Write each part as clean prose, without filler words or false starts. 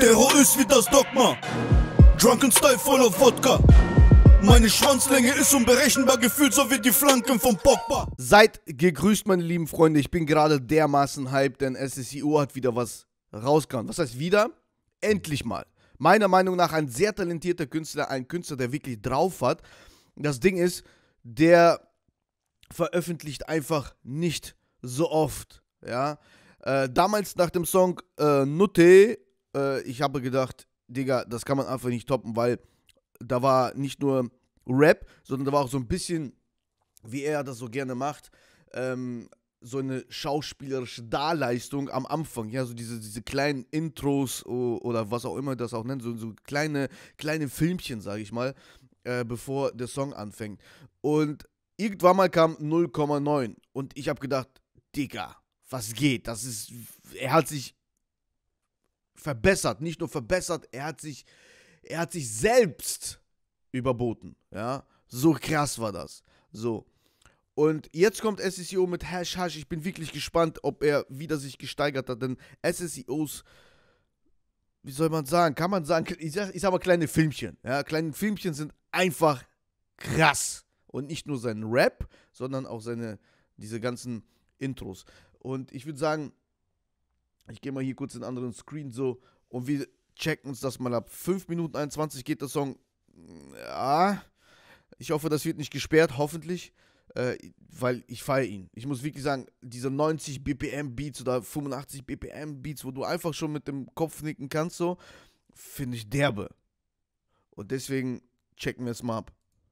Terrorist wie das Dogma. Drunken Style voll of Wodka. Meine Schwanzlänge ist unberechenbar, gefühlt so wie die Flanken von Pogba. Seid gegrüßt, meine lieben Freunde. Ich bin gerade dermaßen hyped, denn SSIO hat wieder was rausgehauen. Was heißt wieder? Endlich mal. Meiner Meinung nach ein sehr talentierter Künstler, ein Künstler, der wirklich drauf hat. Das Ding ist, der veröffentlicht einfach nicht so oft. Ja? Damals nach dem Song Nutte, ich habe gedacht, Digga, das kann man einfach nicht toppen, weil da war nicht nur Rap, sondern da war auch so ein bisschen, wie er das so gerne macht, so eine schauspielerische Darleistung am Anfang, ja, so diese kleinen Intros oder was auch immer das auch nennt, so kleine Filmchen, sage ich mal, bevor der Song anfängt. Und irgendwann mal kam 0,9 und ich habe gedacht, Digga, was geht? Er hat sich verbessert, nicht nur verbessert, er hat sich selbst überboten, ja, so krass war das, so. Und jetzt kommt SSIO mit Hash Hash. Ich bin wirklich gespannt, ob er wieder sich gesteigert hat. Denn SSIOs, wie soll man sagen, kann man sagen, ich sag mal kleine Filmchen. Ja, kleine Filmchen sind einfach krass. Und nicht nur sein Rap, sondern auch diese ganzen Intros. Und ich würde sagen, ich gehe mal hier kurz in den anderen Screen so und wir checken uns das mal ab. 5 Minuten 21 geht der Song. Ja, ich hoffe, das wird nicht gesperrt, hoffentlich. Weil ich feiere ihn. Ich muss wirklich sagen, diese 90 BPM Beats oder 85 BPM Beats, wo du einfach schon mit dem Kopf nicken kannst, so, finde ich derbe. Und deswegen checken wir es mal ab.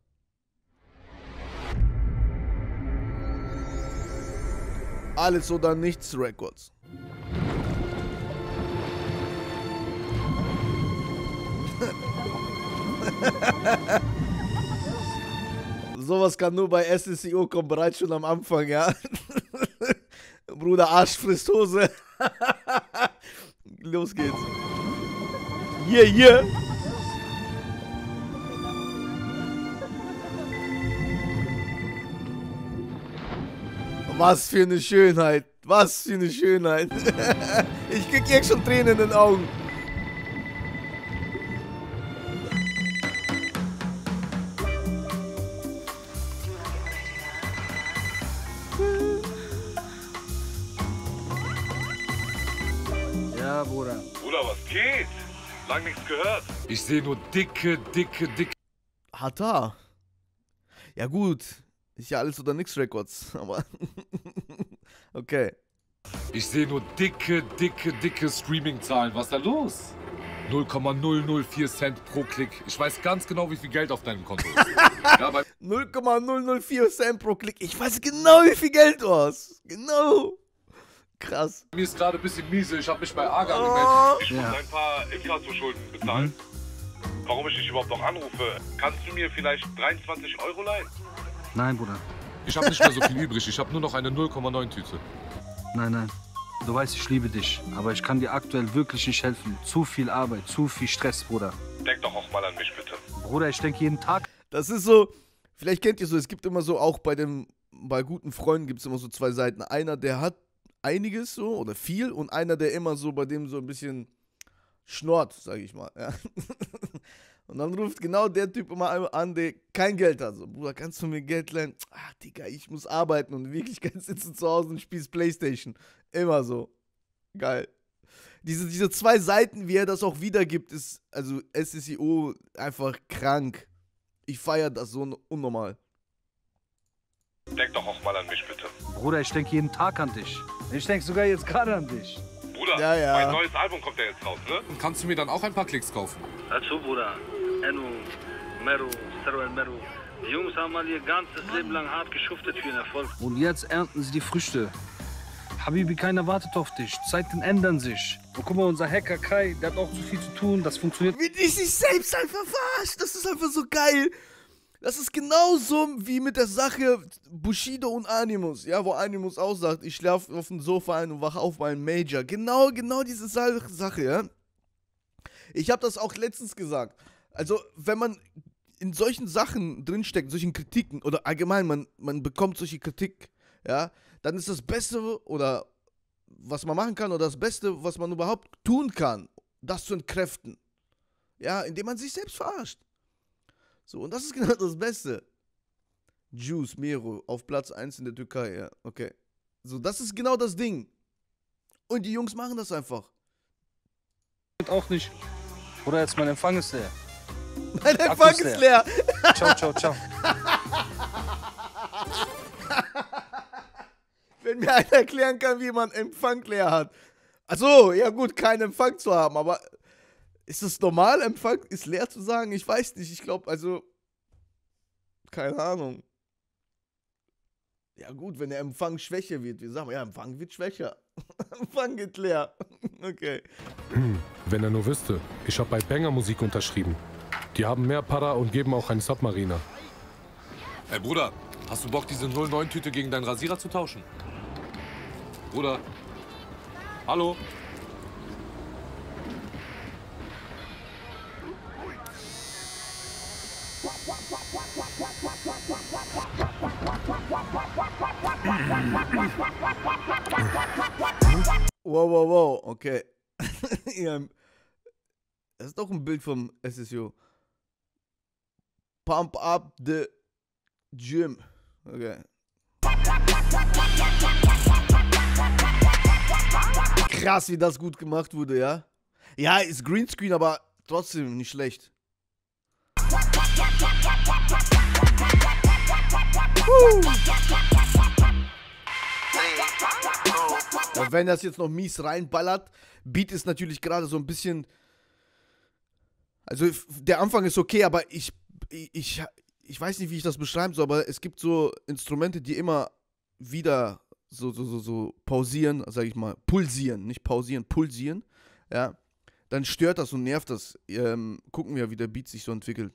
Alles oder nichts Records. Sowas kann nur bei SSIO kommen, bereits schon am Anfang, ja. Bruder, Arsch frisst Hose. Los geht's. Yeah. Was für eine Schönheit. Was für eine Schönheit. Ich krieg jetzt schon Tränen in den Augen. Ja, Bruder. Bruder, was geht? Lang nichts gehört. Ich sehe nur dicke. Hata. Ja gut. Ist ja alles oder nix Records, aber okay. Ich sehe nur dicke Streaming-Zahlen. Was ist da los? 0,004 Cent pro Klick. Ich weiß ganz genau, wie viel Geld auf deinem Konto ist. Ja, 0,004 Cent pro Klick. Ich weiß genau, wie viel Geld du hast. Genau. Krass. Mir ist gerade ein bisschen miese. Ich habe mich bei AGA angemeldet. Ich muss ein paar Inkasso-Schulden bezahlen. Warum ich dich überhaupt noch anrufe? Kannst du mir vielleicht 23 € leihen? Nein, Bruder. Ich habe nicht mehr so viel übrig. Ich habe nur noch eine 0,9 Tüte. Nein. Du weißt, ich liebe dich. Aber ich kann dir aktuell wirklich nicht helfen. Zu viel Arbeit, zu viel Stress, Bruder. Denk doch auch mal an mich, bitte. Bruder, ich denke jeden Tag. Das ist so, vielleicht kennt ihr so, es gibt immer so, auch bei guten Freunden gibt es immer so zwei Seiten. Einer, der hat einiges so oder viel und einer, der immer so bei dem so ein bisschen schnort, sag ich mal. Ja. Und dann ruft genau der Typ immer an, der kein Geld hat. So, Bruder, kannst du mir Geld leihen? Ach, Digga, ich muss arbeiten und in Wirklichkeit sitzt du zu Hause und spielst Playstation. Immer so. Geil. Diese zwei Seiten, wie er das auch wiedergibt, ist, also SSIO einfach krank. Ich feiere das so unnormal. Denk doch auch mal an mich, bitte. Bruder, ich denke jeden Tag an dich. Ich denke sogar jetzt gerade an dich. Bruder, Ja. mein neues Album kommt ja jetzt raus, ne? Kannst du mir dann auch ein paar Klicks kaufen? Dazu, Bruder. Enno, Mero, Sterwell Mero. Die Jungs haben mal ihr ganzes Leben lang hart geschuftet für den Erfolg. Und jetzt ernten sie die Früchte. Habibi, keiner wartet auf dich. Zeiten ändern sich. Und guck mal, unser Hacker Kai, der hat auch zu viel zu tun. Das funktioniert. Wie die sich selbst einfach verarscht. Das ist einfach so geil. Das ist genauso wie mit der Sache Bushido und Animus. Ja, wo Animus auch sagt, ich schlafe auf dem Sofa ein und wache auf bei einem Major. Genau diese Sache, ja. Ich habe das auch letztens gesagt. Also, wenn man in solchen Sachen drinsteckt, solchen Kritiken, oder allgemein, man bekommt solche Kritik, ja, dann ist das Beste, oder was man machen kann, oder das Beste, was man überhaupt tun kann, das zu entkräften. Ja, indem man sich selbst verarscht. So, und das ist genau das Beste. Juice, Mero, auf Platz 1 in der Türkei, ja, okay. So, das ist genau das Ding. Und die Jungs machen das einfach. Auch nicht. Oder jetzt mein Empfang ist leer. Mein Empfang ist leer. Ciao, ciao, ciao. Wenn mir einer erklären kann, wie man Empfang leer hat. Achso, ja gut, keinen Empfang zu haben, aber ist es normal, Empfang ist leer zu sagen? Ich weiß nicht, ich glaube, also, keine Ahnung. Ja gut, wenn der Empfang schwächer wird, wir sagen, ja, Empfang wird schwächer. Empfang geht leer. Okay. Wenn er nur wüsste, ich habe bei Banger Musik unterschrieben. Die haben mehr Para und geben auch einen Submariner. Ey Bruder, hast du Bock, diese 09-Tüte gegen deinen Rasierer zu tauschen? Bruder? Hallo? Wow, wow, wow, okay. Ja, das ist doch ein Bild vom SSU. Pump up the gym. Okay. Krass, wie das gut gemacht wurde, ja? Ja, ist Greenscreen, aber trotzdem nicht schlecht. Und wenn das jetzt noch mies reinballert, Beat ist natürlich gerade so ein bisschen. Also der Anfang ist okay, aber ich weiß nicht, wie ich das beschreiben soll, aber es gibt so Instrumente, die immer wieder so pausieren, sag ich mal, pulsieren, nicht pausieren, pulsieren, ja. Dann stört das und nervt das. Gucken wir, wie der Beat sich so entwickelt.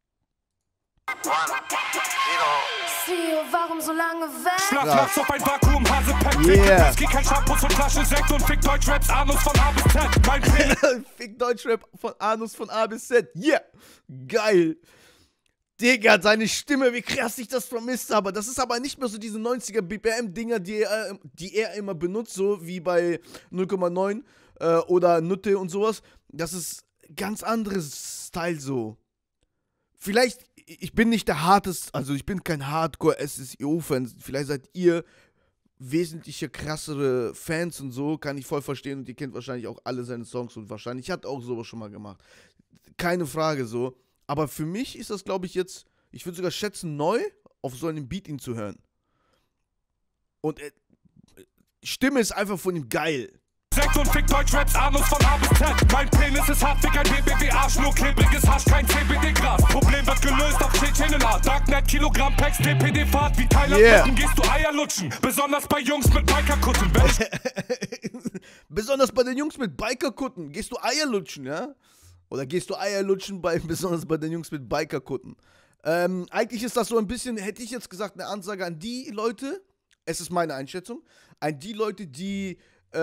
Warum so lange weg? Schlaf auf ein Vakuum, Hase, Pack, Yeah. Whisky, kein Shampoos und Flasche Sekt und Fick Deutschraps, Anus von A bis Z. Mein Penis. Fick Deutschrap von Anus von A bis Z. Yeah. Geil. Digga, seine Stimme, wie krass ich das vermisst habe. Das ist aber nicht mehr so diese 90er BPM-Dinger, die er immer benutzt, so wie bei 0,9 oder Nutte und sowas. Das ist ganz anderes Style so. Vielleicht, ich bin nicht der harteste, also ich bin kein Hardcore-SSIO-Fan. Vielleicht seid ihr wesentlich krassere Fans und so, kann ich voll verstehen. Und ihr kennt wahrscheinlich auch alle seine Songs und wahrscheinlich hat auch sowas schon mal gemacht. Keine Frage so. Aber für mich ist das, glaube ich, jetzt, ich würde sogar schätzen, neu, auf so einem Beat ihn zu hören. Und Stimme ist einfach von ihm geil. Sekt und Fick Deutschraps, Anus von A bis Z. Mein Penis ist hart, Fick ein BBW-Arsch, nur klebriges Hasch, kein CBD-Gras. Problem wird gelöst auf Tschetschenenart. Darknet, Kilogramm, Packs, DPD-Fahrt. Wie Thailand gehst du Eier lutschen. Besonders bei Jungs mit Bikerkutten. Besonders bei den Jungs mit Bikerkutten. Gehst du Eier lutschen, ja? Oder gehst du Eier lutschen, besonders bei den Jungs mit Bikerkutten? Eigentlich ist das so ein bisschen, hätte ich jetzt gesagt, eine Ansage an die Leute, es ist meine Einschätzung, an die Leute, die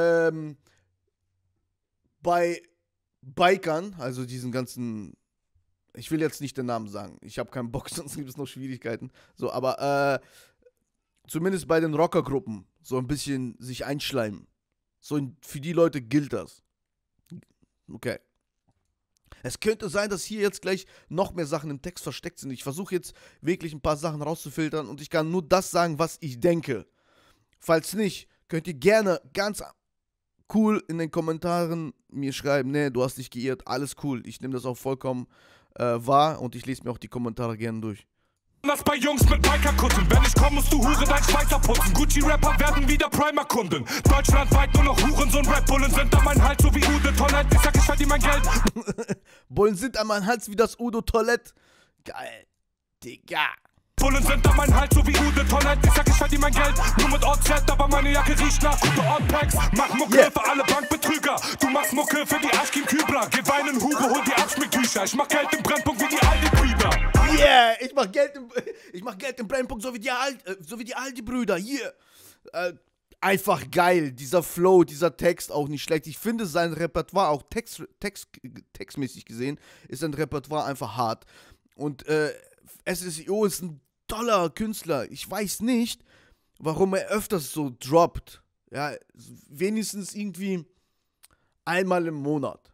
bei Bikern, also diesen ganzen, ich will jetzt nicht den Namen sagen, ich habe keinen Bock, sonst gibt es noch Schwierigkeiten, so, aber zumindest bei den Rockergruppen so ein bisschen sich einschleimen. So, für die Leute gilt das. Okay. Es könnte sein, dass hier jetzt gleich noch mehr Sachen im Text versteckt sind. Ich versuche jetzt wirklich ein paar Sachen rauszufiltern und ich kann nur das sagen, was ich denke. Falls nicht, könnt ihr gerne ganz cool in den Kommentaren mir schreiben, ne, du hast dich geirrt, alles cool. Ich nehme das auch vollkommen wahr und ich lese mir auch die Kommentare gerne durch. Das bei Jungs mit Bikerkutten. Wenn ich komm, musst du Hure dein Schweizer putzen. Gucci-Rapper werden wieder Primer-Kunden. Deutschlandweit nur noch Hurensohn-Rap-Bullen sind an mein Hals so wie Udo Toilette. Ich sag, ich verdiene mein Geld. Bullen sind an mein Hals wie das Udo Toilette. Geil. Digga. Bullen sind an mein Hals so wie Udo Toilette. Ich sag, ich verdiene mein Geld nur mit OZ, aber meine Jacke riecht nach gute Oddpacks. Mach Mucke für alle Bankbetrüger. Du machst Mucke für die Aschkim Kübler. Geh weinen, Hure, hol die Abschmicktücher. Ich mach Geld im Brennpunkt wie die Aldi-Brüder. Yeah, ich mach Geld im Brennpunkt, so wie die Aldi-Brüder. Hier. Einfach geil. Dieser Flow, dieser Text auch nicht schlecht. Ich finde sein Repertoire, auch textmäßig gesehen, ist sein Repertoire einfach hart. Und SSIO ist ein toller Künstler. Ich weiß nicht, warum er öfters so droppt. Ja, wenigstens irgendwie einmal im Monat.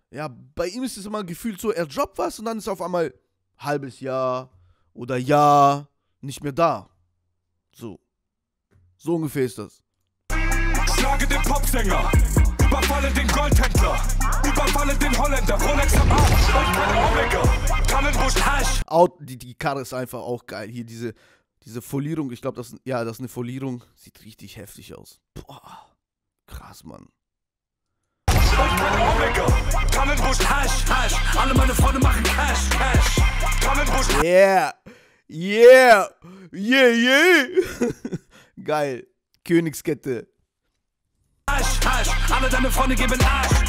Ja, bei ihm ist es immer gefühlt so, er droppt was und dann ist er auf einmal halbes Jahr oder Jahr nicht mehr da. So. So ungefähr ist das. Schlage den Popsänger, überfalle den Goldhändler, überfalle den Holländer, Rolex am Arm und keine Omega, Tannenbusch Hasch. Die Karre ist einfach auch geil. Hier diese Folierung, ich glaube, das ist eine Folierung. Sieht richtig heftig aus. Boah, krass, Mann. Und keine Omega, Tannenbusch Hasch, Hasch, alle meine Freunde machen Cash, Cash, Tannenbusch Hasch. Yeah, yeah, yeah, yeah. Geil. Königskette. Hasch, Hasch, alle deine Freunde geben Arsch,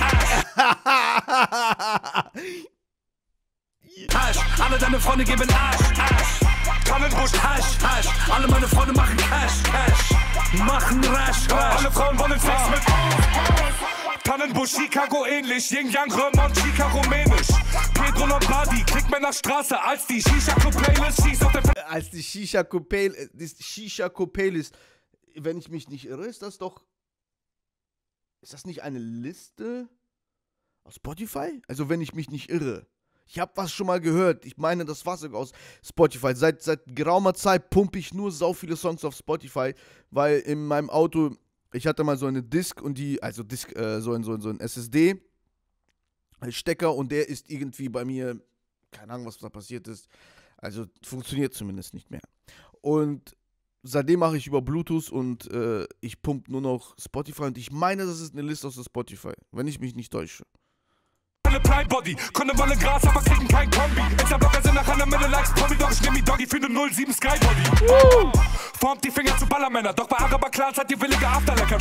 Arsch. Hasch, alle deine Freunde geben Arsch, Arsch. Tannenbusch, Hasch, Hasch, alle meine Freunde machen Cash, Cash. Machen Rasch, Rasch. Alle Frauen wollen Sex mit Tannenbusch, Chicago ähnlich, Yin Yang, Römer und Chica rumänisch. Pedro Lombardi, klickt mehr nach Straße als die Shisha-Playlist, schießt auf der Als die Shisha-Playlist, wenn ich mich nicht irre, ist das nicht eine Liste aus Spotify? Also wenn ich mich nicht irre. Ich habe was schon mal gehört. Ich meine, das war sogar aus Spotify. Seit geraumer Zeit pumpe ich nur sau viele Songs auf Spotify, weil in meinem Auto, ich hatte mal so eine Disk und so ein SSD-Stecker und der ist irgendwie bei mir, keine Ahnung, was da passiert ist. Also funktioniert zumindest nicht mehr. Und seitdem mache ich über Bluetooth und ich pumpe nur noch Spotify und ich meine, das ist eine Liste aus der Spotify, wenn ich mich nicht täusche. Eine Pleibody, konnte Wolle Gras, aber kriegen kein Kombi. Insta-Blocker sind nach einer Mille Likes, Promi, doch ich nehm die Doggy für eine 07 Skybody. Formt die Finger zu Ballermänner, doch bei Araber Clans hat die willige Afterlecker.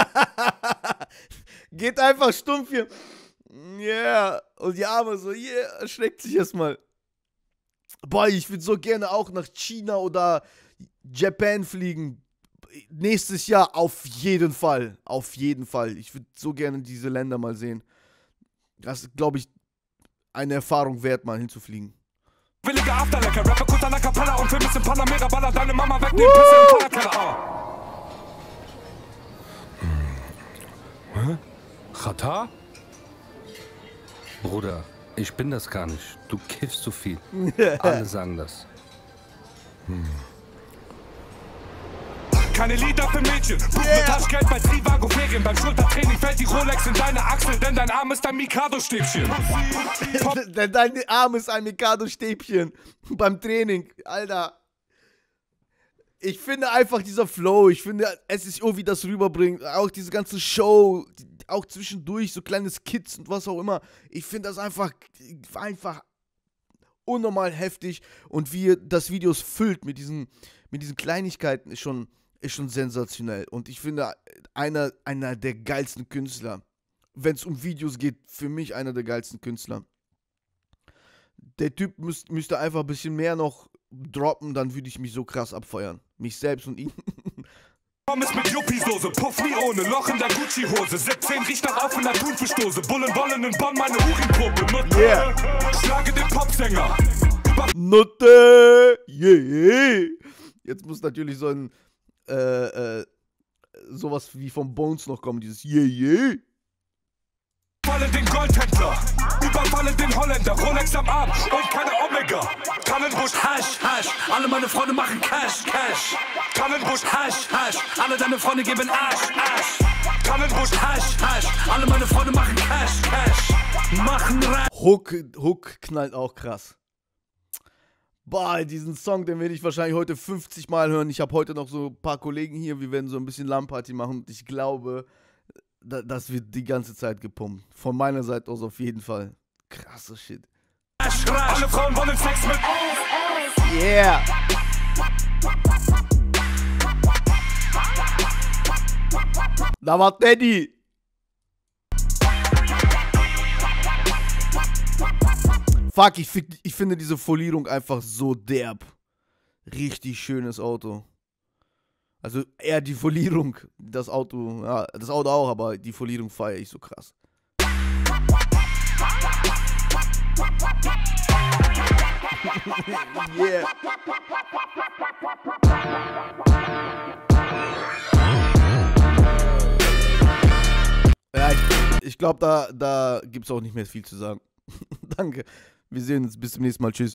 Geht einfach stumpf hier. Yeah. Und die Arme so, yeah, erschreckt sich erstmal. Boah, ich würde so gerne auch nach China oder Japan fliegen. Nächstes Jahr auf jeden Fall. Auf jeden Fall. Ich würde so gerne diese Länder mal sehen. Das ist, glaube ich, eine Erfahrung wert, mal hinzufliegen. Willige Afterlecker, Rapper kurz an der Kapella und Film ist in Panamera, baller deine Mama weg, nehm Pisse im Fahrradkeller. Hä? Katar? Bruder, ich bin das gar nicht. Du kiffst zu viel. Alle sagen das. Keine Lieder für Mädchen, buch mit Taschgeld bei Trivago Ferien. Beim Schultertraining fällt die Rolex in deine Achsel, denn dein Arm ist ein Mikado-Stäbchen. Denn dein Arm ist ein Mikado-Stäbchen beim Training, Alter. Ich finde einfach dieser Flow, ich finde SSO, wie das rüberbringt, auch diese ganze Show, auch zwischendurch so kleine Skits und was auch immer. Ich finde das einfach unnormal heftig und wie das Video füllt mit diesen Kleinigkeiten ist schon sensationell. Und ich finde, einer der geilsten Künstler, wenn es um Videos geht, für mich einer der geilsten Künstler. Der Typ müsste einfach ein bisschen mehr noch droppen, dann würde ich mich so krass abfeuern. Mich selbst und ihn. Pommes mit Yuppie-Soße, Puff nie ohne, Loch in der Gucci-Hose. 17 riecht nach offener Thunfischdose. Bullen wollen in Bonn meine Urinprobe. Nutte, schlage den Popsänger. Nutte, yeah. Jetzt muss natürlich so ein sowas wie vom Bones noch kommen, dieses yeah. Überfalle den Goldhändler, überfalle den Holländer, Rolex am Arm und keine Omega. Tannenbusch, Hasch, Hasch, alle meine Freunde machen Cash, Cash. Tannenbusch, Hasch, Hasch, alle deine Freunde geben Arsch, Arsch. Tannenbusch, Hasch, Hasch, alle meine Freunde machen Cash, Cash. Machen Rasch. Hook knallt auch krass. Boah, diesen Song, den werde ich wahrscheinlich heute 50 Mal hören. Ich habe heute noch so ein paar Kollegen hier, wir werden so ein bisschen LAN-Party machen und ich glaube, das wird die ganze Zeit gepumpt. Von meiner Seite aus auf jeden Fall. Krasser Shit. Alle Frauen wollen Sex mit Yeah. Da war Teddy. Fuck, ich finde diese Folierung einfach so derb. Richtig schönes Auto. Also eher die Folierung. Das Auto auch, aber die Folierung feiere ich so krass. Yeah. Ja, Ich glaube, da gibt es auch nicht mehr viel zu sagen. Danke. Wir sehen uns. Bis zum nächsten Mal. Tschüss.